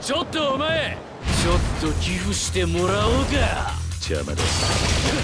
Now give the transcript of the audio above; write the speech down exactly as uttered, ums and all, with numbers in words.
ちょっとお前、ちょっと寄付してもらおうか。 邪魔だ。